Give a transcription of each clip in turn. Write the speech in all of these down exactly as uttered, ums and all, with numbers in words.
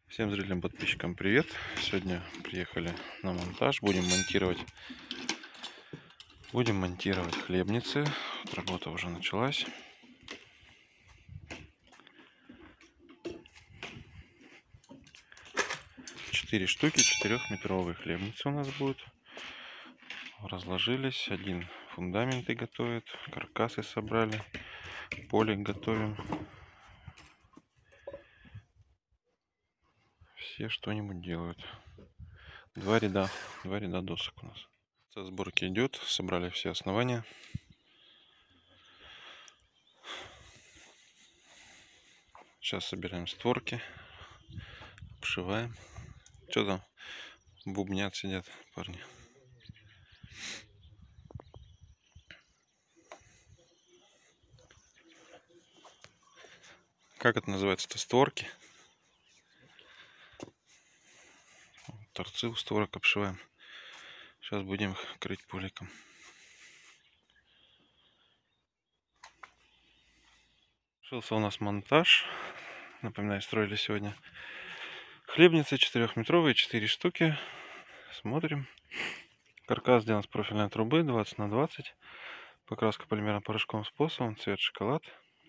Всем зрителям, подписчикам привет! Сегодня приехали на монтаж. Будем монтировать, будем монтировать хлебницы. Вот работа уже началась. Четыре штуки, четырехметровые хлебницы у нас будут. Разложились. Один фундаменты готовит, каркасы собрали, полик готовим. Все что-нибудь делают. Два ряда, два ряда досок у нас. Со сборки идет, собрали все основания. Сейчас собираем створки, обшиваем. Что там? Бубнят, сидят парни. Как это называется-то? Створки. Торцы у створок обшиваем. Сейчас будем их крыть поликом. Решился у нас монтаж. Напоминаю, строили сегодня хлебницы четырехметровые, четыре штуки. Смотрим. Каркас сделан с профильной трубы двадцать на двадцать. Покраска полимерно-порошковым способом. Цвет шоколад.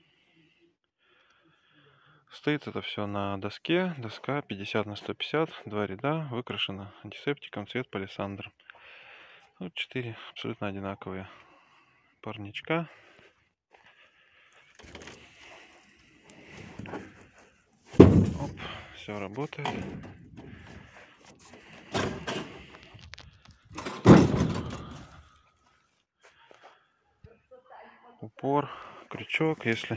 Стоит это все на доске. Доска пятьдесят на сто пятьдесят. Два ряда. Выкрашена антисептиком. Цвет палисандр. Вот четыре абсолютно одинаковые парничка. Оп, все работает. Упор, крючок, если,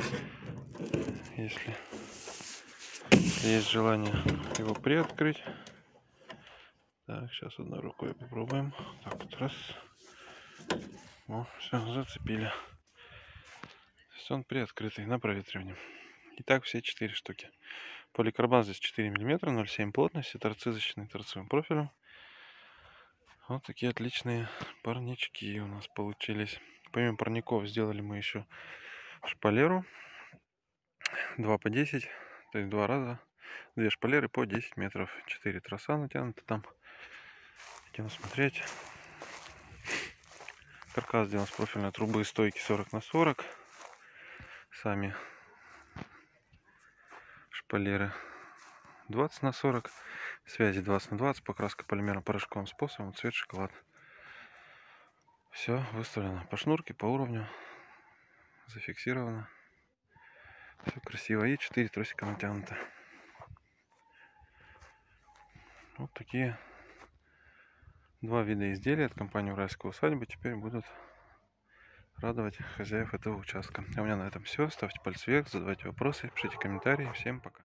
если есть желание его приоткрыть. Так, сейчас одной рукой попробуем. Так, вот раз. О, все, зацепили. Все, он приоткрытый, на проветривание. Итак, все четыре штуки. Поликарбон здесь четыре миллиметра, ноль целых семь десятых плотности. Торцы защищены торцевым профилем. Вот такие отличные парнички у нас получились. Помимо парников сделали мы еще шпалеру. два по десять, то есть два раза. Две шпалеры по десять метров. четыре троса натянуты там. Идем смотреть. Каркас сделан с профильной трубы, стойки сорок на сорок. Сами шпалеры двадцать на сорок. Связи двадцать на двадцать. Покраска полимерно-порошковым способом. Цвет шоколад. Все выставлено по шнурке, по уровню. Зафиксировано. Все красиво. И четыре тросика натянуто. Вот такие два вида изделий от компании Уральская усадьба теперь будут радовать хозяев этого участка. А у меня на этом все. Ставьте пальцы вверх, задавайте вопросы, пишите комментарии. Всем пока.